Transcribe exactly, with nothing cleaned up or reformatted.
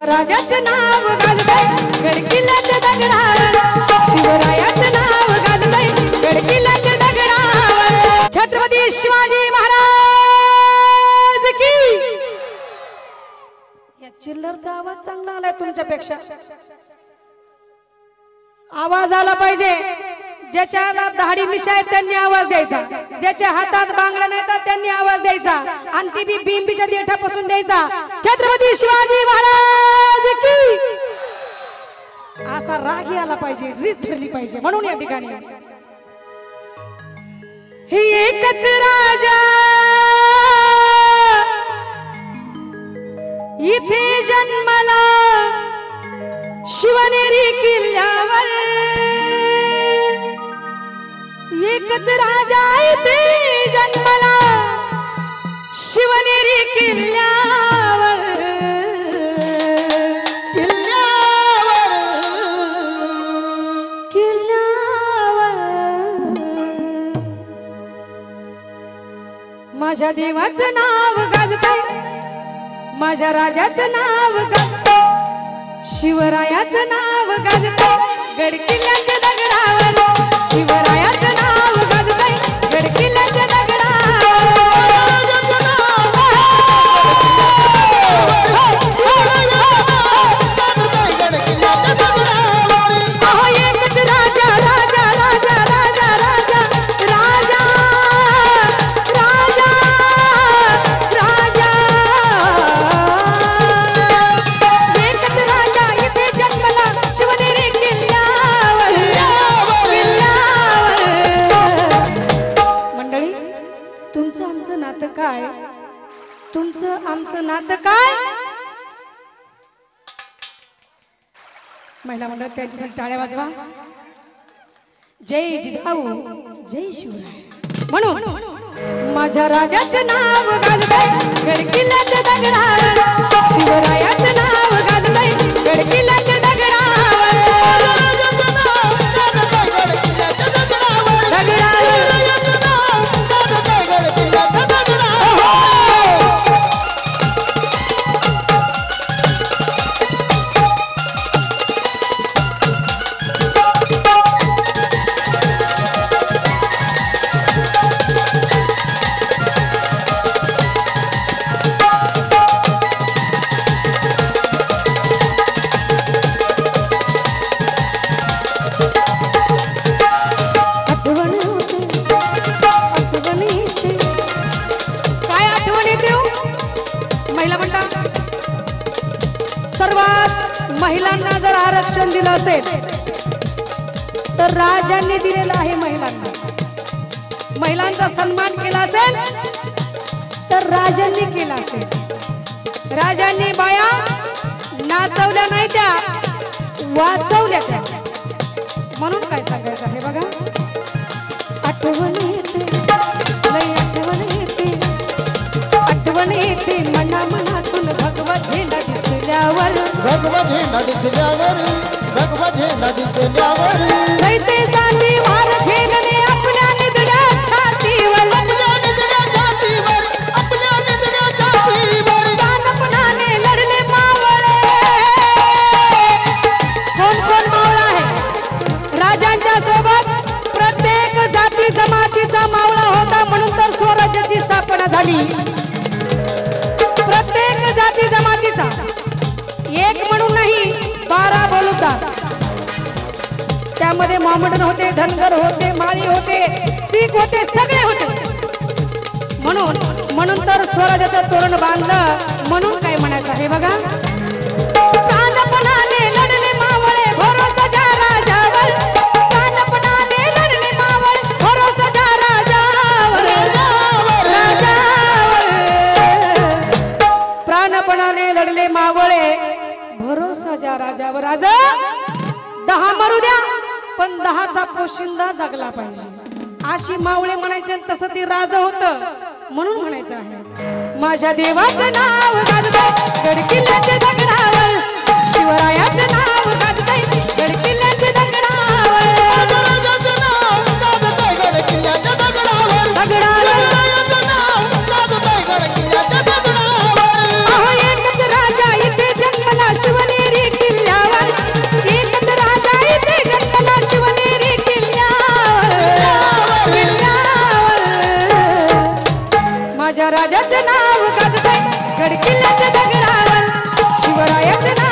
राजाचं नाव गाजतंय गडकिल्ल्याच्या दगडावर, शिवरायाचं नाव गाजतंय गडकिल्ल्याच्या दगडावर। छत्रपती शिवाजी महाराज की। या चिल्लरचा आवाज चांगला आलाय तुमच्यापेक्षा, आवाज आला पाहिजे। ज्याच्या हातात दाढी मिशा आहे त्यांनी आवाज द्यायचा, ज्याच्या हातात बांगड्या नाही तर त्यांनी आवाज द्यायचा, आणि ती बी बिंबीच्या देठापासून द्यायचा। छत्रपती शिवाजी महाराज की। असा रागी आला पाहिजे, रीस धरली पाहिजे, म्हणून या ठिकाणी ही एकच राजा इथे जन्मला शिवनेरी किल्ल्यावर, एकच राजा इथे जन्मला शिवनेरी किल्ल्यावर, किल्ल्यावर किल्ल्यावर। माझ्या देवाचं नाव गाजतंय, माझ्या राजाचं नाव गाजतंय, शिवरायाचं नाव गाजतंय गडकिल्ल्याच्या दगडावर, शिवरायाचं नाव गाजतंय गडकिल्ल्याच्या दगडावर। अहो एकच राजा राजा राजा राजा राजा राजा राजा राजा, एकच राजा इथे जन्मला शिवनेरी किल्ल्यावर, किल्ल्यावर। मंडळी, तुमचं आमचं नातं काय? तुमचं आमचं नातं काय? महिला मंडळ त्यांच्यासाठी टाळ्या वाजवा। जय जिजाऊ जय शिवराय म्हणून माझ्या राजाचं नाव गाजतंय गडकिल्ल्याच्या दगडावर, शिवरायाचं नाव गाजतंय गडकिल्ल्याच्या दगडावर, दगडावर। सर्वात महिलांना जर आरक्षण दिलं असेल तर राजांनी दिलेलं आहे महिलांना, महिलांचा सन्मान केला असेल तर राजांनी केला असेल। राजांनी बाया नाचवल्या नाही, त्या वाचवल्या त्या, म्हणून काय सांगायचं आहे बघा। आठवण येते लय आठवण येते, आठवण येते मना मनातून भगवा झेंडा दिसल्यावर, भगवा झेंडा दिसल्यावर, भगवा झेंडा दिसल्यावर। रयते सांदी वार झेलने आपल्या निधड्या छातीवर, आपल्या निधड्या छातीवर, आपल्या निधड्या छातीवर। प्राणपणाने लढले मावळे। कोण कोण मावळा आहे राजांच्या सोबत? प्रत्येक जाती जमातीचा मावळा होता, म्हणून तर स्वराज्याची स्थापना झाली। प्रत्येक जाती जमातीचा, एक म्हणून नाही बारा बोलतात। त्यामध्ये मोहम्मदन होते, धनगर होते, माळी होते, सीख होते, सगळे होते। म्हणून म्हणून तर स्वराज्याचं तोरण बांधलं, म्हणून काय म्हणायचं आहे बघा। प्राणपणाने लढले मावळे भरोसा ज्या राजावर, प्राणपणाने लढले मावळे भरोसा ज्या राजावर, राजावर। प्राणपणाने लढले मावळे भरोसा ज्या राजावर। राजा दहा मरू द्या पण दहाचा पोशिंदा जगला पाहिजे, अशी मावळे म्हणायचे। तसं ते राजा होतं, म्हणून म्हणायचं आहे माझ्या देवाचं नाव गाजतंय गडकिल्ल्याच्या दगडावर, शिवरायाचं नाव गाजतंय गडकिल्ल्याच्या दगडावर, राजाचं नाव गाजतंय गडकिल्ल्याच्या दगडावर, दगडावर। शिवरायाचं नाव गाजतंय गडकिल्ल्याच्या दगडावर। अहो एकच राजा इथे जन्मला शिव माझ्या राजाचं नाव गाजतंय गडकिल्ल्याच्या दगडावर शिवरायाचं नाव